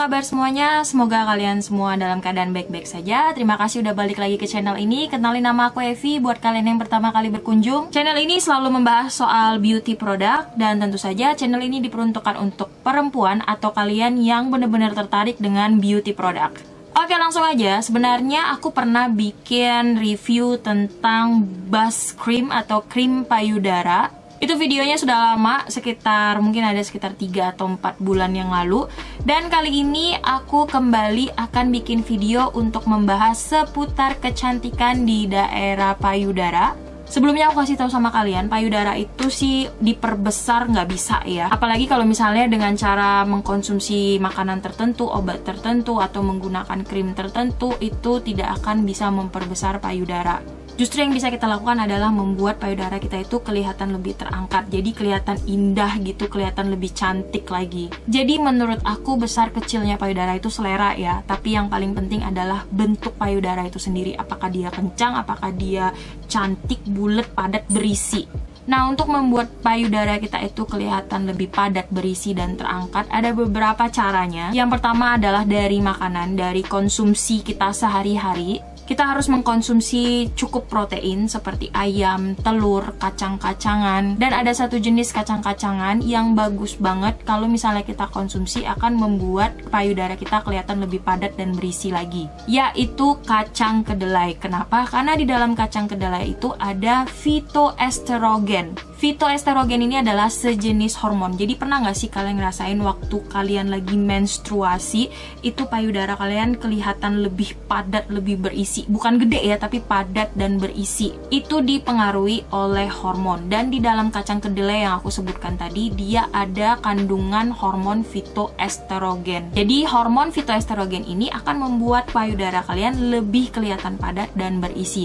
kabar semuanya? Semoga kalian semua dalam keadaan baik-baik saja. Terima kasih udah balik lagi ke channel ini. Kenalin, nama aku Evi. Buat kalian yang pertama kali berkunjung, channel ini selalu membahas soal beauty product. Dan tentu saja channel ini diperuntukkan untuk perempuan atau kalian yang benar-benar tertarik dengan beauty product. Oke, langsung aja. Sebenarnya aku pernah bikin review tentang bus cream atau krim payudara. Itu videonya sudah lama, mungkin ada sekitar 3 atau 4 bulan yang lalu. Dan kali ini aku kembali akan bikin video untuk membahas seputar kecantikan di daerah payudara. Sebelumnya aku kasih tahu sama kalian, payudara itu sih diperbesar nggak bisa ya. Apalagi kalau misalnya dengan cara mengkonsumsi makanan tertentu, obat tertentu, atau menggunakan krim tertentu, itu tidak akan bisa memperbesar payudara. Justru yang bisa kita lakukan adalah membuat payudara kita itu kelihatan lebih terangkat. Jadi kelihatan indah gitu, kelihatan lebih cantik lagi. Jadi menurut aku besar kecilnya payudara itu selera ya. Tapi yang paling penting adalah bentuk payudara itu sendiri. Apakah dia kencang, apakah dia cantik, bulat, padat, berisi. Nah, untuk membuat payudara kita itu kelihatan lebih padat, berisi, dan terangkat, ada beberapa caranya. Yang pertama adalah dari makanan, dari konsumsi kita sehari-hari. Kita harus mengkonsumsi cukup protein seperti ayam, telur, kacang-kacangan. Dan ada satu jenis kacang-kacangan yang bagus banget kalau misalnya kita konsumsi akan membuat payudara kita kelihatan lebih padat dan berisi lagi. Yaitu kacang kedelai. Kenapa? Karena di dalam kacang kedelai itu ada phytoestrogen. Phytoestrogen ini adalah sejenis hormon. Jadi pernah nggak sih kalian ngerasain waktu kalian lagi menstruasi, itu payudara kalian kelihatan lebih padat, lebih berisi. Bukan gede ya, tapi padat dan berisi. Itu dipengaruhi oleh hormon. Dan di dalam kacang kedelai yang aku sebutkan tadi, dia ada kandungan hormon phytoestrogen. Jadi hormon phytoestrogen ini akan membuat payudara kalian lebih kelihatan padat dan berisi.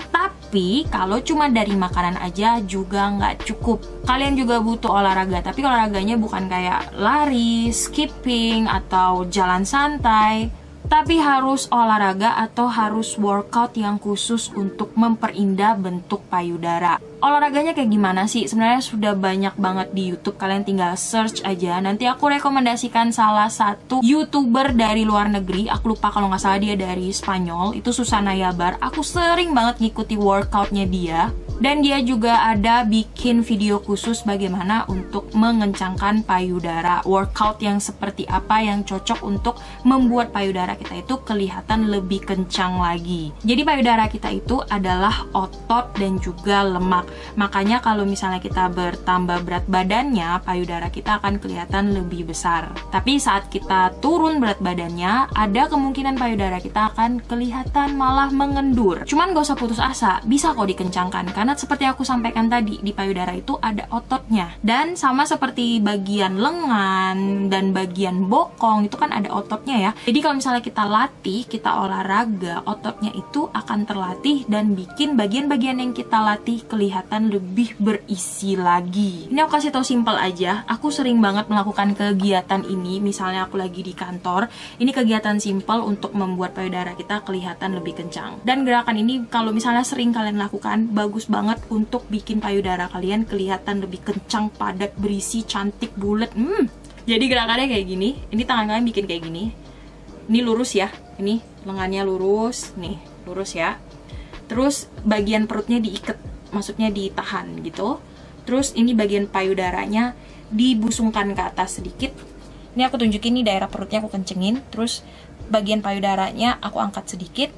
Tapi kalau cuma dari makanan aja juga nggak cukup. Kalian juga butuh olahraga, tapi olahraganya bukan kayak lari, skipping, atau jalan santai. Tapi harus olahraga atau harus workout yang khusus untuk memperindah bentuk payudara. Olahraganya kayak gimana sih? Sebenarnya sudah banyak banget di YouTube. Kalian tinggal search aja. Nanti aku rekomendasikan salah satu YouTuber dari luar negeri. Aku lupa kalau nggak salah dia dari Spanyol. Itu Susana Yabar. Aku sering banget ngikuti workoutnya dia. Dan dia juga ada bikin video khusus bagaimana untuk mengencangkan payudara. Workout yang seperti apa yang cocok untuk membuat payudara kita itu kelihatan lebih kencang lagi. Jadi payudara kita itu adalah otot dan juga lemak. Makanya kalau misalnya kita bertambah berat badannya, payudara kita akan kelihatan lebih besar. Tapi saat kita turun berat badannya, ada kemungkinan payudara kita akan kelihatan malah mengendur. Cuman gak usah putus asa, bisa kok dikencangkan. Karena seperti aku sampaikan tadi, di payudara itu ada ototnya. Dan sama seperti bagian lengan dan bagian bokong, itu kan ada ototnya ya. Jadi kalau misalnya kita latih, kita olahraga, ototnya itu akan terlatih dan bikin bagian-bagian yang kita latih kelihatan lebih berisi lagi. Ini aku kasih tau simpel aja. Aku sering banget melakukan kegiatan ini. Misalnya aku lagi di kantor, ini kegiatan simpel untuk membuat payudara kita kelihatan lebih kencang. Dan gerakan ini kalau misalnya sering kalian lakukan, bagus banget untuk bikin payudara kalian kelihatan lebih kencang, padat, berisi, cantik, bulat. Jadi gerakannya kayak gini. Ini tangan kalian bikin kayak gini. Ini lurus ya. Ini lengannya lurus. Nih, lurus ya. Terus bagian perutnya diikat, maksudnya ditahan gitu. Terus ini bagian payudaranya dibusungkan ke atas sedikit. Ini aku tunjukin nih daerah perutnya aku kencengin. Terus bagian payudaranya aku angkat sedikit.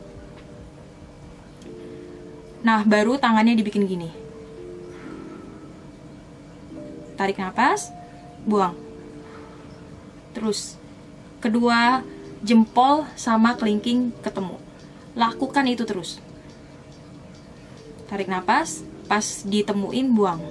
Nah, baru tangannya dibikin gini. Tarik nafas, buang. Terus, kedua jempol sama kelingking ketemu. Lakukan itu terus. Tarik nafas, pas ditemuin, buang.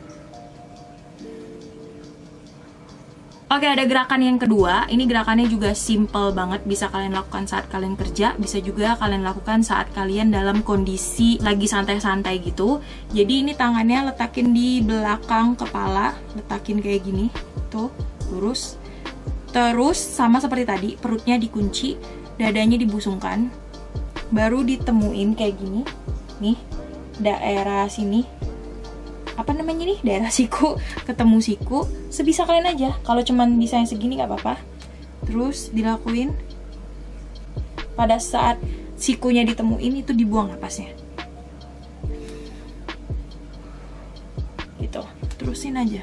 Oke, ada gerakan yang kedua. Ini gerakannya juga simple banget. Bisa kalian lakukan saat kalian kerja. Bisa juga kalian lakukan saat kalian dalam kondisi lagi santai-santai gitu. Jadi ini tangannya letakin di belakang kepala. Letakin kayak gini. Tuh, lurus. Terus sama seperti tadi, perutnya dikunci, dadanya dibusungkan. Baru ditemuin kayak gini. Nih, daerah sini. Apa namanya nih, daerah siku, ketemu siku, sebisa kalian aja. Kalau cuman bisa yang segini nggak apa-apa. Terus dilakuin. Pada saat sikunya ditemuin itu dibuang napasnya. Gitu. Terusin aja.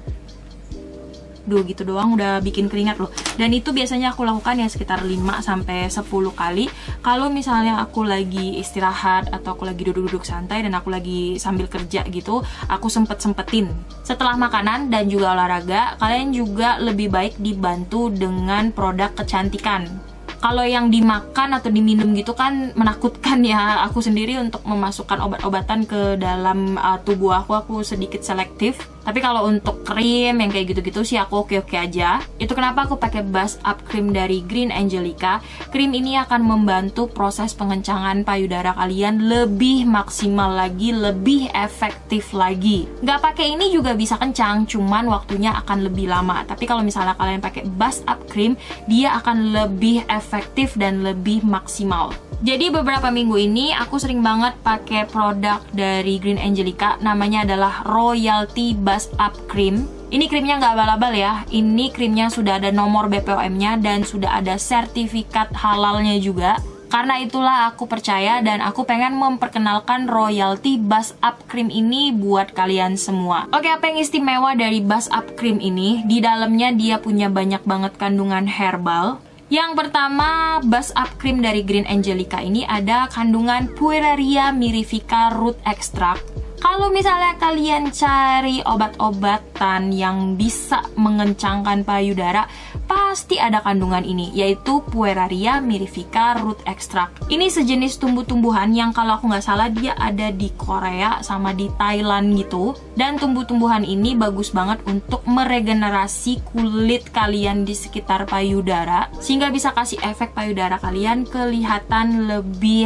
Duh, gitu doang udah bikin keringat loh. Dan itu biasanya aku lakukan ya sekitar 5-10 kali. Kalau misalnya aku lagi istirahat atau aku lagi duduk-duduk santai dan aku lagi sambil kerja gitu, aku sempet-sempetin. Setelah makanan dan juga olahraga, kalian juga lebih baik dibantu dengan produk kecantikan. Kalau yang dimakan atau diminum gitu kan menakutkan ya. Aku sendiri untuk memasukkan obat-obatan ke dalam tubuh aku sedikit selektif. Tapi kalau untuk krim yang kayak gitu-gitu sih aku oke-oke aja. Itu kenapa aku pakai Buzz Up Cream dari Green Angelica. Krim ini akan membantu proses pengencangan payudara kalian lebih maksimal lagi, lebih efektif lagi. Nggak pakai ini juga bisa kencang, cuman waktunya akan lebih lama. Tapi kalau misalnya kalian pakai Buzz Up Cream, dia akan lebih efektif dan lebih maksimal. Jadi beberapa minggu ini aku sering banget pakai produk dari Green Angelica, namanya adalah Royalty Buzz Up Cream. Ini krimnya nggak abal-abal ya, ini krimnya sudah ada nomor BPOM-nya dan sudah ada sertifikat halalnya juga. Karena itulah aku percaya dan aku pengen memperkenalkan Royalty Buzz Up Cream ini buat kalian semua. Oke, apa yang istimewa dari Buzz Up Cream ini? Di dalamnya dia punya banyak banget kandungan herbal. Yang pertama, Buzz Up Cream dari Green Angelica ini ada kandungan Pueraria mirifica root extract. Kalau misalnya kalian cari obat-obatan yang bisa mengencangkan payudara, pasti ada kandungan ini, yaitu Pueraria mirifica root extract. Ini sejenis tumbuh-tumbuhan yang kalau aku nggak salah dia ada di Korea sama di Thailand gitu. Dan tumbuh-tumbuhan ini bagus banget untuk meregenerasi kulit kalian di sekitar payudara, sehingga bisa kasih efek payudara kalian kelihatan lebih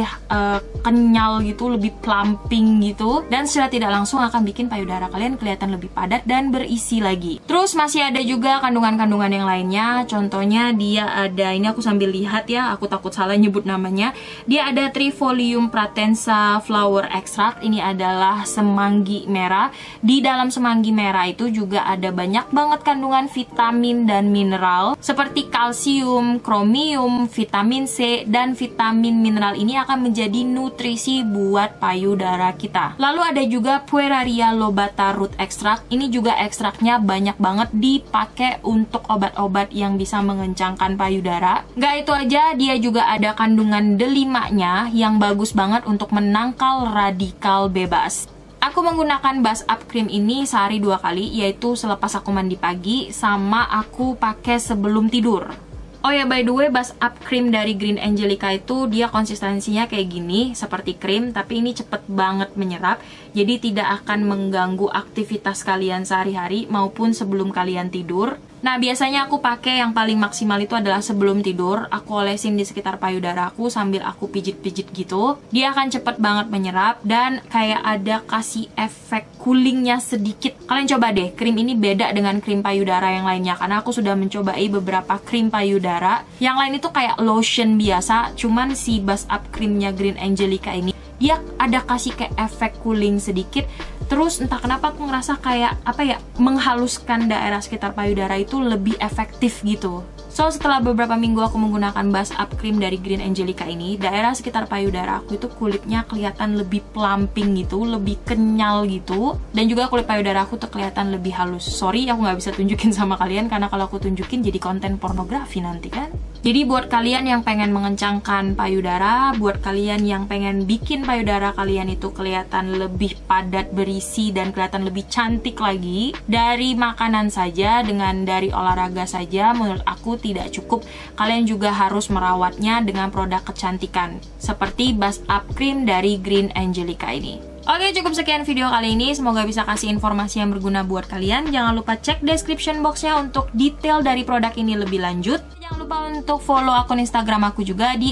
kenyal gitu, lebih plumping gitu. Dan secara tidak langsung akan bikin payudara kalian kelihatan lebih padat dan berisi lagi. Terus masih ada juga kandungan-kandungan yang lainnya. Contohnya dia ada, ini aku sambil lihat ya, aku takut salah nyebut namanya. Dia ada Trifolium pratensa flower extract. Ini adalah semanggi merah. Di dalam semanggi merah itu juga ada banyak banget kandungan vitamin dan mineral seperti kalsium, kromium, vitamin C, dan vitamin mineral ini akan menjadi nutrisi buat payudara kita. Lalu ada juga Pueraria lobata root extract. Ini juga ekstraknya banyak banget dipakai untuk obat-obat yang bisa mengencangkan payudara. Nggak itu aja, dia juga ada kandungan D5-nya yang bagus banget untuk menangkal radikal bebas. Aku menggunakan Buzz Up Cream ini sehari 2 kali, yaitu selepas aku mandi pagi sama aku pakai sebelum tidur. Oh ya, by the way, Buzz Up Cream dari Green Angelica itu dia konsistensinya kayak gini, seperti krim, tapi ini cepet banget menyerap, jadi tidak akan mengganggu aktivitas kalian sehari-hari maupun sebelum kalian tidur. Nah, biasanya aku pakai yang paling maksimal itu adalah sebelum tidur. Aku olesin di sekitar payudara aku sambil aku pijit-pijit gitu. Dia akan cepet banget menyerap dan kayak ada kasih efek coolingnya sedikit. Kalian coba deh, krim ini beda dengan krim payudara yang lainnya, karena aku sudah mencobai beberapa krim payudara. Yang lain itu kayak lotion biasa, cuman si Buzz Up Creamnya Green Angelica ini dia ada kasih kayak efek cooling sedikit. Terus entah kenapa aku ngerasa kayak apa ya, menghaluskan daerah sekitar payudara itu lebih efektif gitu. So, setelah beberapa minggu aku menggunakan Buzz Up Cream dari Green Angelica ini, daerah sekitar payudara aku itu kulitnya kelihatan lebih plumping gitu, lebih kenyal gitu. Dan juga kulit payudara aku tuh kelihatan lebih halus. Sorry, aku nggak bisa tunjukin sama kalian, karena kalau aku tunjukin jadi konten pornografi nanti kan. Jadi buat kalian yang pengen mengencangkan payudara, buat kalian yang pengen bikin payudara kalian itu kelihatan lebih padat, berisi, dan kelihatan lebih cantik lagi, dari makanan saja, dengan dari olahraga saja, menurut aku tidak cukup. Kalian juga harus merawatnya dengan produk kecantikan seperti Buzz Up Cream dari Green Angelica ini. Oke, cukup sekian video kali ini. Semoga bisa kasih informasi yang berguna buat kalian. Jangan lupa cek description boxnya untuk detail dari produk ini lebih lanjut. Jangan lupa untuk follow akun Instagram aku juga di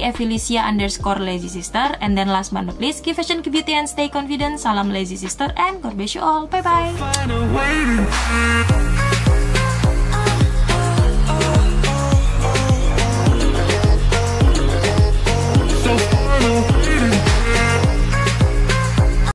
@felicia_lazysister. And then last but not least, keep fashion, keep beauty, and stay confident. Salam lazy sister and God bless you all. Bye bye.